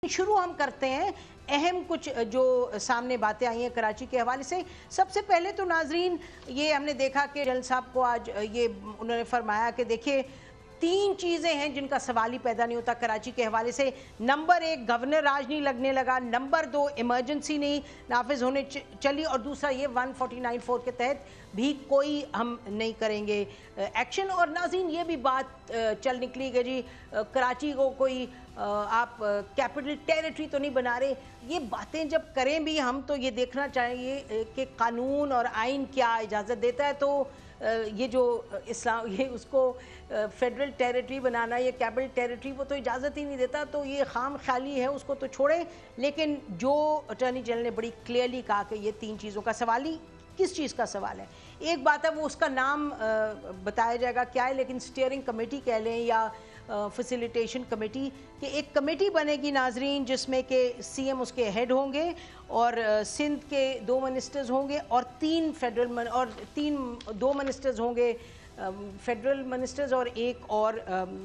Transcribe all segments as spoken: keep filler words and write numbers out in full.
शुरू हम करते हैं अहम कुछ जो सामने बातें आई हैं कराची के हवाले से। सबसे पहले तो नाजरीन ये हमने देखा कि जनरल साहब को आज ये उन्होंने फरमाया कि देखिए तीन चीज़ें हैं जिनका सवाल ही पैदा नहीं होता कराची के हवाले से। नंबर एक, गवर्नर राज नहीं लगने लगा। नंबर दो, इमरजेंसी नहीं नाफिज होने चली। और दूसरा ये वन फोर्टी नाइन फोर के तहत भी कोई हम नहीं करेंगे एक्शन। और नाज़रीन ये भी बात चल निकली कि जी कराची को कोई आप कैपिटल टेरिटरी तो नहीं बना रहे। ये बातें जब करें भी हम तो ये देखना चाहिए कि कानून और आइन क्या इजाज़त देता है। तो ये जो इस्लाम ये उसको फेडरल टेरिटरी बनाना, ये कैपिटल टेरिटरी, वो तो इजाज़त ही नहीं देता। तो ये खाम ख्याली है, उसको तो छोड़ें। लेकिन जो अटॉर्नी जनरल ने बड़ी क्लियरली कहा कि ये तीन चीज़ों का सवाल ही किस चीज़ का सवाल है। एक बात है वो उसका नाम बताया जाएगा क्या है, लेकिन स्टीयरिंग कमेटी कह लें या फैसिलिटेशन कमेटी कि एक कमेटी बनेगी नाजरीन जिसमें कि सीएम उसके हेड होंगे और सिंध के दो मिनिस्टर्स होंगे और तीन फेडरल और तीन दो मिनिस्टर्स होंगे फेडरल मिनिस्टर्स और एक और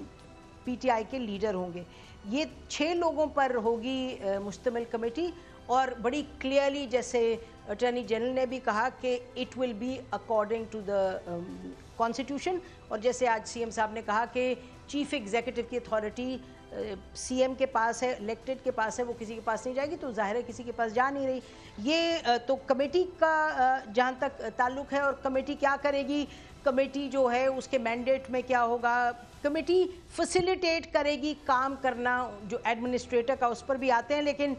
पीटीआई के लीडर होंगे। ये छः लोगों पर होगी मुश्तमिल कमेटी। और बड़ी क्लियरली जैसे अटॉर्नी जनरल ने भी कहा कि it will be according to the constitution. और जैसे आज सीएम साहब ने कहा कि चीफ एग्जीक्यूटिव की अथॉरिटी सीएम के पास है, इलेक्टेड के पास है, वो किसी के पास नहीं जाएगी, तो जाहिर है किसी के पास जा नहीं रही। ये तो कमेटी का जहाँ तक ताल्लुक़ है। और कमेटी क्या करेगी, कमेटी जो है उसके मैंडेट में क्या होगा, कमेटी फैसिलिटेट करेगी काम करना जो एडमिनिस्ट्रेटर का, उस पर भी आते हैं। लेकिन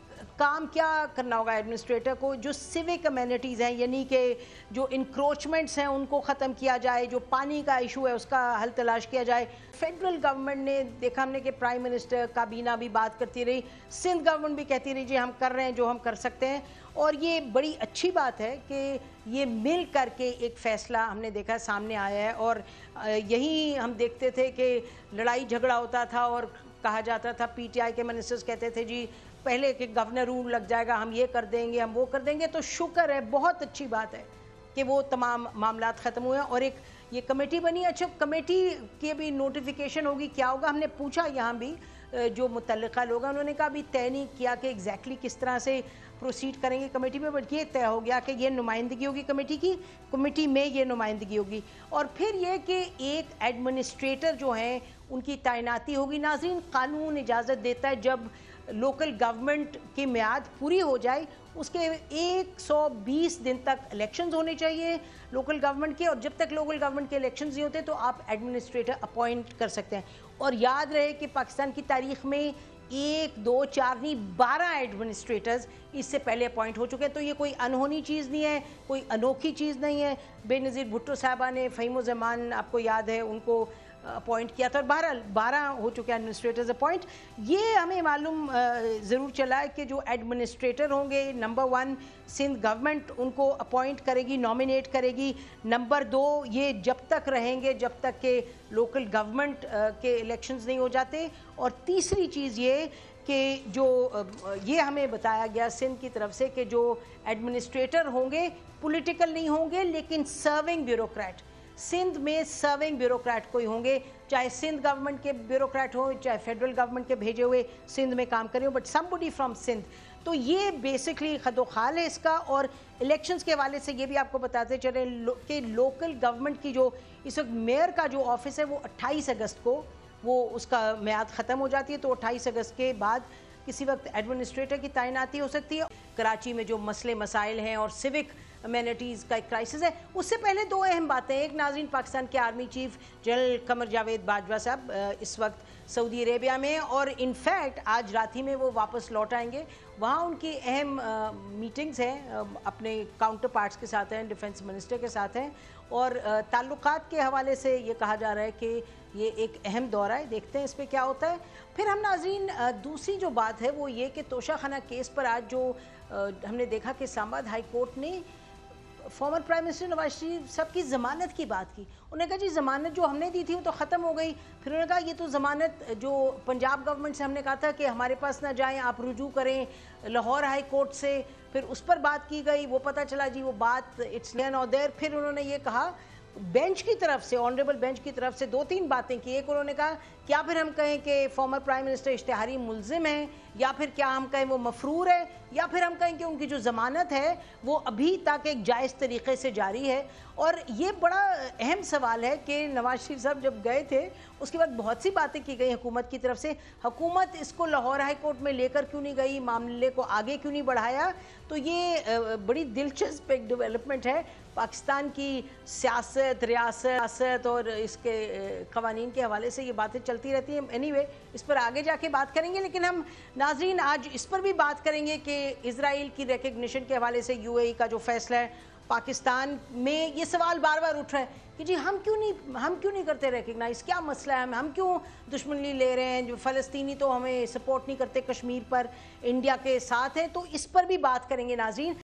काम क्या करना होगा एडमिनिस्ट्रेटर को, जो सिविक अमेनिटीज़ हैं यानी कि जो इंक्रोचमेंट्स हैं उनको ख़त्म किया जाए, जो पानी का इशू है उसका हल तलाश किया जाए। फेडरल गवर्नमेंट ने देखा हमने कि प्राइम मिनिस्टर काबीना भी बात करती रही, सिंध गवर्नमेंट भी कहती रही जी हम कर रहे हैं जो हम कर सकते हैं। और ये बड़ी अच्छी बात है कि ये मिल करके एक फ़ैसला हमने देखा सामने आया है। और यही हम देखते थे कि लड़ाई झगड़ा होता था और कहा जाता था, पीटीआई के मिनिस्टर्स कहते थे जी पहले कि गवर्नर रूल लग जाएगा, हम ये कर देंगे, हम वो कर देंगे। तो शुक्र है, बहुत अच्छी बात है कि वो तमाम मामलात ख़त्म हुए और एक ये कमेटी बनी। अच्छा, कमेटी के भी नोटिफिकेशन होगी, क्या होगा हमने पूछा यहाँ भी जो मुतल्लिका लोग हैं, उन्होंने कहा अभी तय नहीं किया कि एग्जैक्टली किस तरह से प्रोसीड करेंगे कमेटी में, बट ये तय हो गया कि ये नुमाइंदगी होगी कमेटी की, कमेटी में ये नुमाइंदगी होगी। और फिर ये कि एक एडमिनिस्ट्रेटर जो हैं उनकी तैनाती होगी। नाज़रीन कानून इजाज़त देता है जब लोकल गवर्नमेंट की मियाद पूरी हो जाए उसके एक सौ बीस दिन तक इलेक्शंस होने चाहिए लोकल गवर्नमेंट के। और जब तक लोकल गवर्नमेंट के इलेक्शंस नहीं होते तो आप एडमिनिस्ट्रेटर अपॉइंट कर सकते हैं। और याद रहे कि पाकिस्तान की तारीख में एक दो चार नहीं बारह एडमिनिस्ट्रेटर्स इससे पहले अपॉइंट हो चुके हैं। तो ये कोई अनहोनी चीज़ नहीं है, कोई अनोखी चीज़ नहीं है। बेनज़ीर भुट्टो साहबा ने फ़हीम ज़मान आपको याद है उनको अपॉइंट किया था और बारह बारह हो चुके हैं एडमिनिस्ट्रेटर्स अपॉइंट। ये हमें मालूम ज़रूर चला है कि जो एडमिनिस्ट्रेटर होंगे, नंबर वन सिंध गवर्नमेंट उनको अपॉइंट करेगी, नॉमिनेट करेगी। नंबर दो ये जब तक रहेंगे जब तक के लोकल गवर्नमेंट के इलेक्शंस नहीं हो जाते। और तीसरी चीज़ ये कि जो ये हमें बताया गया सिंध की तरफ से कि जो एडमिनिस्ट्रेटर होंगे पॉलिटिकल नहीं होंगे लेकिन सर्विंग ब्यूरोक्रेट, सिंध में सर्विंग ब्यूरोक्रेट कोई होंगे, चाहे सिंध गवर्नमेंट के ब्यूरोक्रेट हो चाहे फेडरल गवर्नमेंट के भेजे हुए सिंध में काम करें हो, बट समबडी फ्रॉम सिंध। तो ये बेसिकली खदोखाल है इसका। और इलेक्शंस के हवाले से ये भी आपको बताते चले लो, कि लोकल गवर्नमेंट की जो इस वक्त मेयर का जो ऑफिस है वो अट्ठाईस अगस्त को वो उसका म्याद ख़त्म हो जाती है। तो अट्ठाईस अगस्त के बाद किसी वक्त एडमिनिस्ट्रेटर की तैनाती हो सकती है। कराची में जो मसले मसाइल हैं और सिविक अमेनिटीज़ का एक क्राइसिस है, उससे पहले दो अहम बातें। एक नाज़रीन पाकिस्तान के army chief general Qamar Javed Bajwa साहब इस वक्त सऊदी अरेबिया में और इनफैक्ट आज रात ही में वो वापस लौट आएंगे। वहाँ उनकी अहम मीटिंग्स हैं अपने काउंटर पार्ट्स के साथ हैं, डिफेंस मिनिस्टर के साथ हैं। और ताल्लुकात के हवाले से ये कहा जा रहा है कि ये एक अहम दौरा है, देखते हैं इस पर क्या होता है। फिर हम नाज़रीन दूसरी जो बात है वो ये कि तोशाखाना केस पर आज जो हमने देखा कि इस्लामाबाद हाई कोर्ट ने former prime minister Nawaz Sharif साहब की ज़मानत की बात की। उन्होंने कहा जी ज़मानत जो हमने दी थी वो तो ख़त्म हो गई। फिर उन्होंने कहा ये तो ज़मानत जो पंजाब गवर्नमेंट से हमने कहा था कि हमारे पास ना जाएं, आप रुजू करें लाहौर हाई कोर्ट से, फिर उस पर बात की गई, वो पता चला जी वो बात इट्स देयर और देयर। फिर उन्होंने ये कहा बेंच की तरफ से, ऑनरेबल बेंच की तरफ से दो तीन बातें की। एक उन्होंने कहा क्या फिर हम कहें कि फॉर्मर प्राइम मिनिस्टर इश्तिहारी मुलजिम हैं یا پھر کیا ہم کہیں وہ مفرور ہے یا پھر ہم کہیں کہ ان کی جو ضمانت ہے وہ ابھی تک ایک جائز طریقے سے جاری ہے. اور یہ بڑا اہم سوال ہے کہ نواز شریف صاحب جب گئے تھے اس کے بعد بہت سی باتیں کی گئی حکومت کی طرف سے. حکومت اس کو لاہور ہائی کورٹ میں لے کر کیوں نہیں گئی, معاملے کو آگے کیوں نہیں بڑھایا؟ تو یہ بڑی دلچسپ ایک ڈیولپمنٹ ہے. پاکستان کی سیاست, ریاست اور اس کے قوانین کے حوالے سے یہ باتیں چلتی رہتی ہیں. اینی وے اس پر آگے جا کے بات کریں گے, لیکن ہم ناظرین آج اس پر بھی بات کریں گے کہ اسرائیل کی ریکگنیشن کے حوالے سے یو اے ای کا جو فیصلہ ہے, پاکستان میں یہ سوال بار بار اٹھ رہا ہے کہ جی ہم کیوں نہیں ہم کیوں نہیں کرتے ریکگنائز, کیا مسئلہ ہے, ہم کیوں دشمنی لے رہے ہیں, جو فلسطینی تو ہمیں سپورٹ نہیں کرتے, کشمیر پر انڈیا کے ساتھ ہیں. تو اس پر بھی بات کریں گے ناظرین.